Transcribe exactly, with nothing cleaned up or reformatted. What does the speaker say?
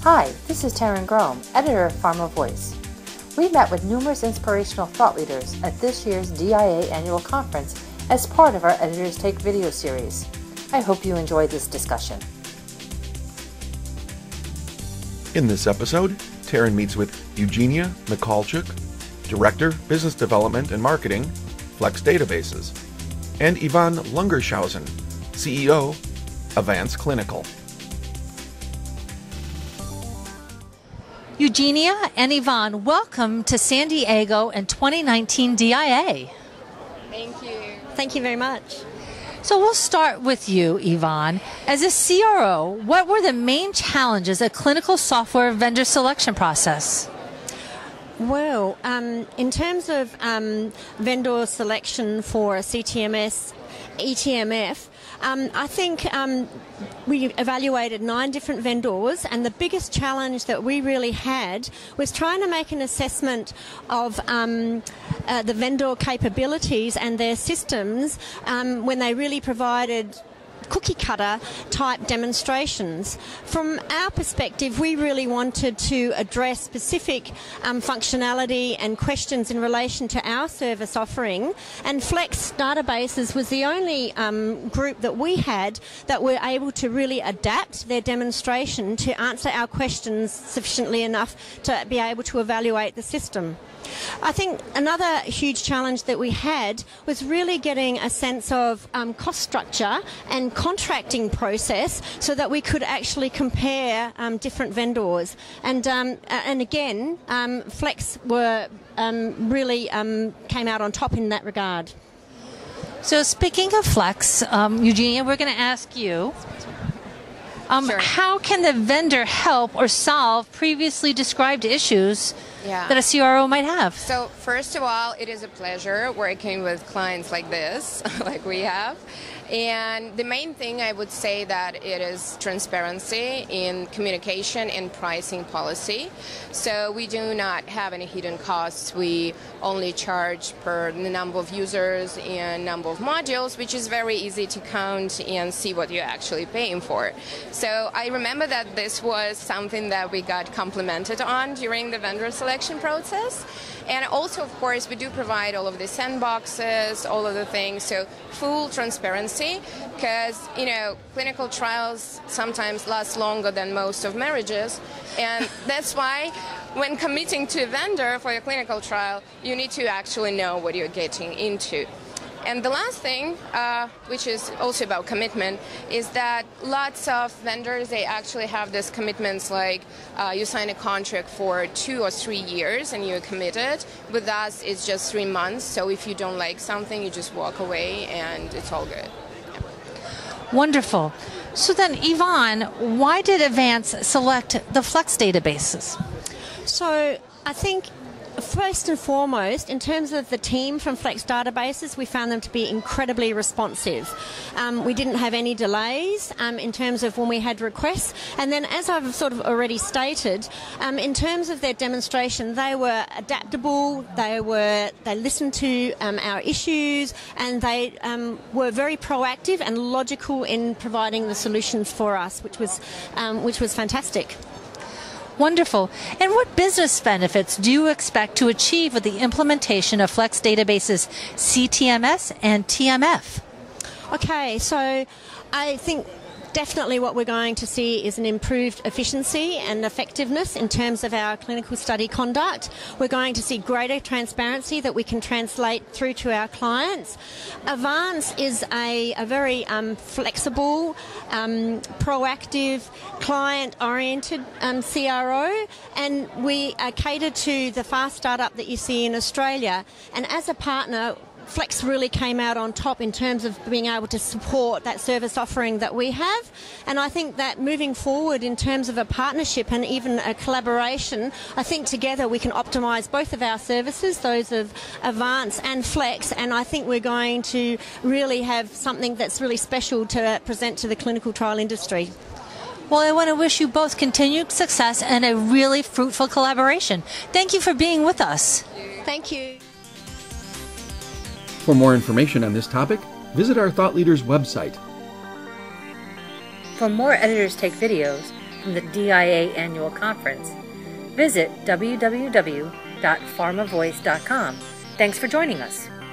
Hi, this is Taryn Grome, editor of PharmaVoice. We met with numerous inspirational thought leaders at this year's D I A annual conference as part of our Editors Take video series. I hope you enjoy this discussion. In this episode, Taryn meets with Evgenia Mikhalchuk, Director, Business Development and Marketing, Flex Databases, and Yvonne Lungershausen, C E O, Avance Clinical. Evgenia and Yvonne, welcome to San Diego and twenty nineteen D I A. Thank you. Thank you very much. So we'll start with you, Yvonne. As a C R O, what were the main challenges of clinical software vendor selection process? Well, um, in terms of um, vendor selection for C T M S, E T M F, um, I think um, we evaluated nine different vendors, and the biggest challenge that we really had was trying to make an assessment of um, uh, the vendor capabilities and their systems um, when they really provided cookie cutter type demonstrations. From our perspective, we really wanted to address specific um, functionality and questions in relation to our service offering, and Flex Databases was the only um, group that we had that were able to really adapt their demonstration to answer our questions sufficiently enough to be able to evaluate the system. I think another huge challenge that we had was really getting a sense of um, cost structure and contracting process so that we could actually compare um, different vendors. And um, and again, um, Flex were um, really um, came out on top in that regard. So speaking of Flex, um, Evgenia, we're going to ask you, um, Sure. how can the vendor help or solve previously described issues Yeah. that a C R O might have? So first of all, it is a pleasure working with clients like this, like we have. And the main thing I would say that it is transparency in communication and pricing policy. So we do not have any hidden costs. We only charge per the number of users and number of modules, which is very easy to count and see what you're actually paying for. So I remember that this was something that we got complimented on during the vendor selection process. And also, of course, we do provide all of the sandboxes, all of the things, so full transparency, because, you know, clinical trials sometimes last longer than most of marriages, and that's why when committing to a vendor for your clinical trial, you need to actually know what you're getting into. And the last thing, uh, which is also about commitment, is that lots of vendors, they actually have these commitments like uh, you sign a contract for two or three years and you're committed. With us, it's just three months. So if you don't like something, you just walk away and it's all good. Yeah. Wonderful. So then, Yvonne, why did Avance select the Flex databases? So I think first and foremost, in terms of the team from Flex Databases, we found them to be incredibly responsive. Um, we didn't have any delays um, in terms of when we had requests. And then, as I've sort of already stated, um, in terms of their demonstration, they were adaptable, they were they listened to um, our issues, and they um, were very proactive and logical in providing the solutions for us, which was um, which was fantastic. Wonderful. And what business benefits do you expect to achieve with the implementation of Flex Databases C T M S and T M F? Okay, so I think definitely what we're going to see is an improved efficiency and effectiveness in terms of our clinical study conduct. We're going to see greater transparency that we can translate through to our clients. Avance is a, a very um, flexible, um, proactive, client-oriented um, C R O, and we uh, cater to the fast startup that you see in Australia. And as a partner, Flex really came out on top in terms of being able to support that service offering that we have. And I think that moving forward in terms of a partnership and even a collaboration, I think together we can optimise both of our services, those of Avance and Flex, and I think we're going to really have something that's really special to present to the clinical trial industry. Well, I want to wish you both continued success and a really fruitful collaboration. Thank you for being with us. Thank you. For more information on this topic, visit our Thought Leaders website. For more Editors Take videos, from the D I A Annual Conference, visit w w w dot pharma voice dot com. Thanks for joining us.